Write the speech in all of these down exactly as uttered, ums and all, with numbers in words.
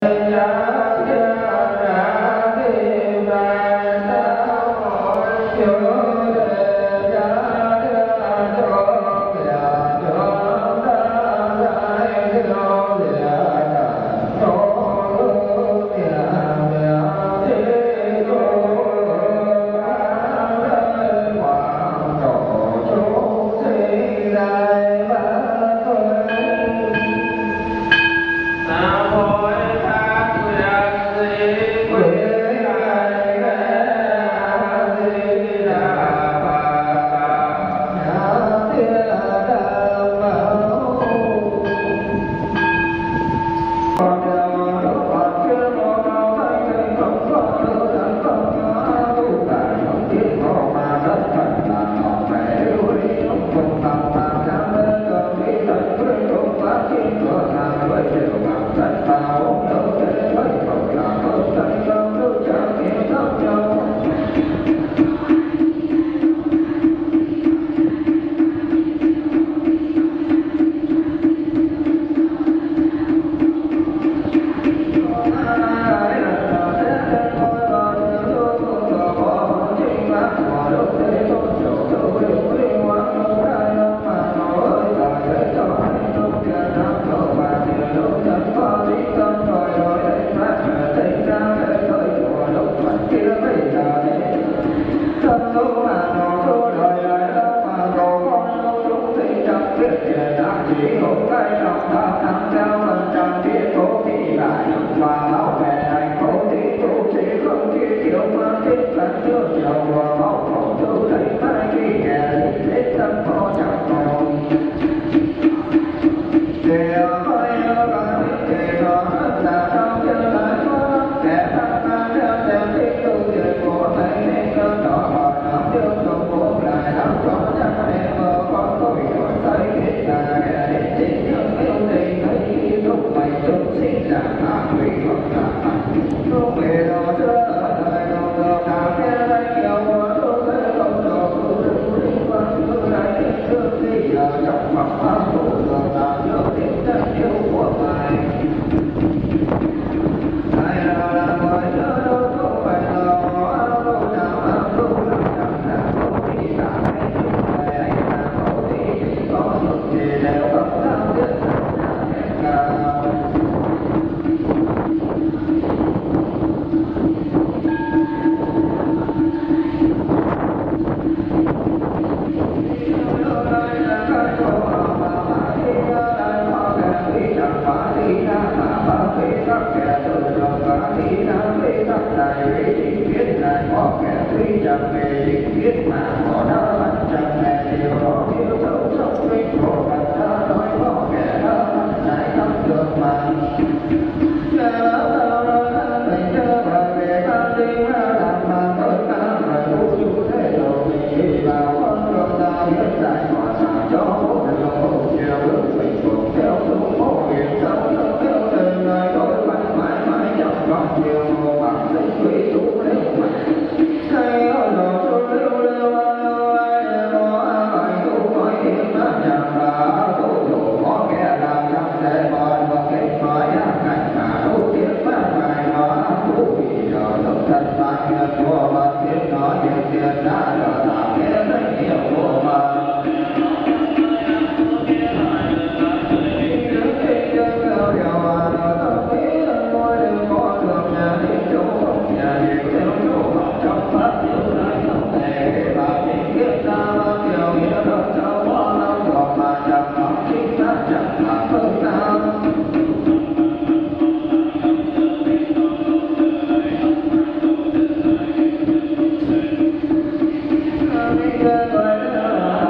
Hãy subscribe cho kênh Ghiền Mì Gõ để không bỏ lỡ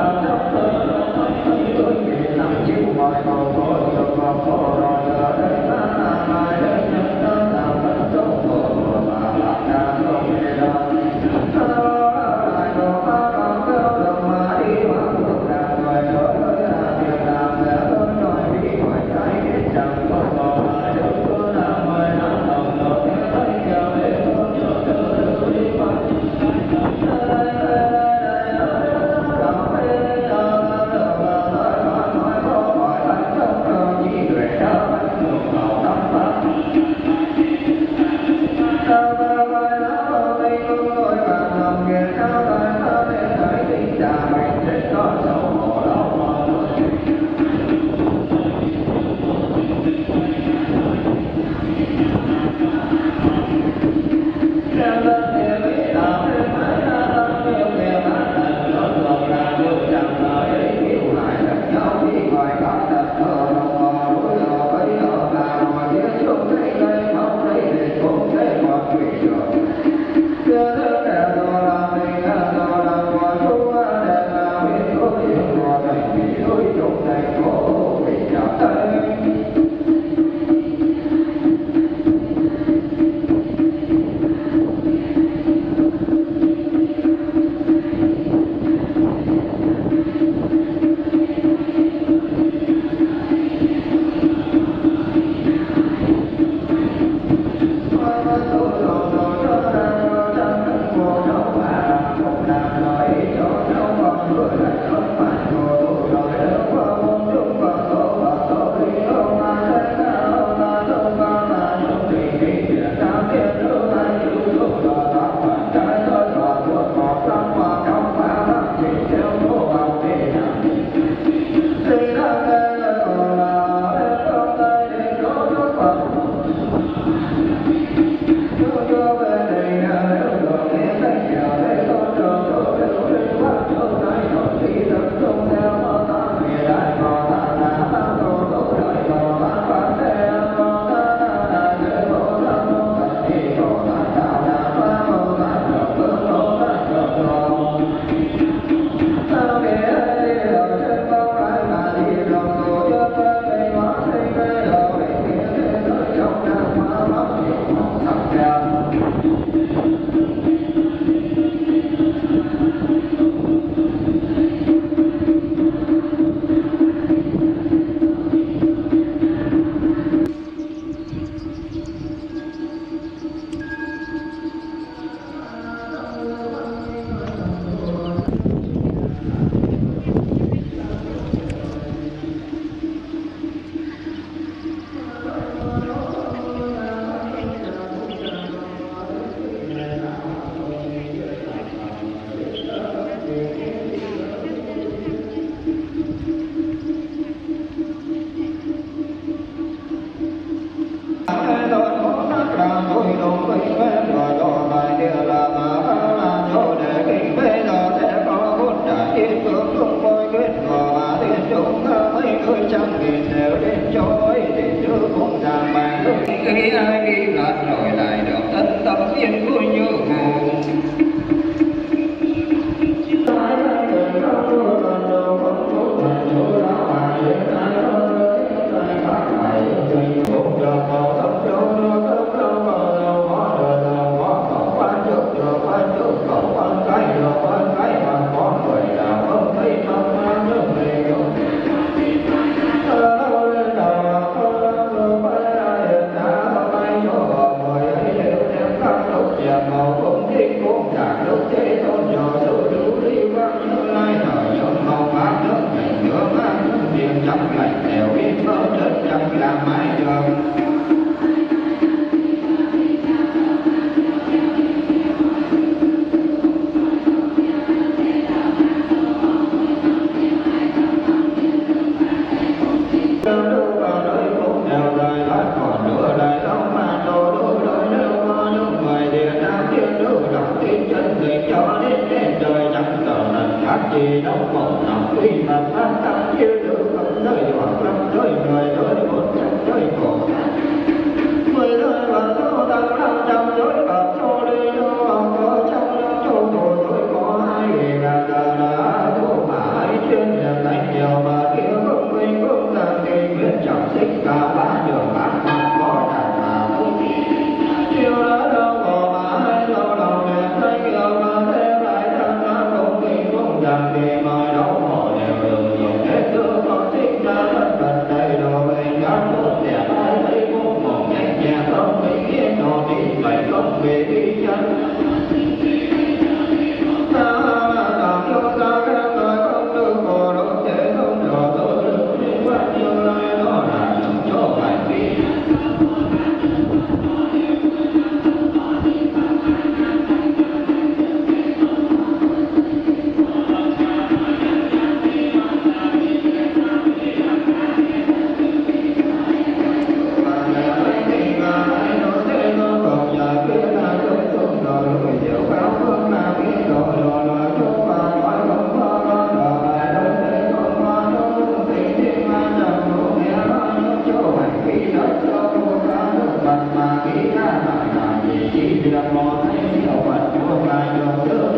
khi lệch rồi lại được tính tâm viên vui như buồn. Chỉ đâu còn nằm tuy mà phát tâm chưa được không nơi hoặc lâm nơi người nơi một trăm nơi cổ mười nơi và số tăng năm trăm giới và số đi đâu bằng có trong châu thổ rồi có hai người là là là số mà hai trên nhà đánh nhiều mà kia không minh không là kỳ biết chẳng thích cả ba đường bán mặt có đàn mà không chiều đã đâu có mà hai lâu đầu đèn thanh nhiều mà thêm lại thân mà không kinh không chẳng thì mà đâu họ đều được nhiều hết chưa có thích ra thân cần đầy đồ về nhắn một đẹp ai thấy cũng một nhanh nhẹ không bị yên nó đi vậy không về đi chân ta làm cho ta các người không được có đâu thế không được tôi được nhưng bao nhiêu lời đó là làm cho hành vi Hãy subscribe cho kênh Ghiền Mì Gõ để không bỏ lỡ những video hấp dẫn.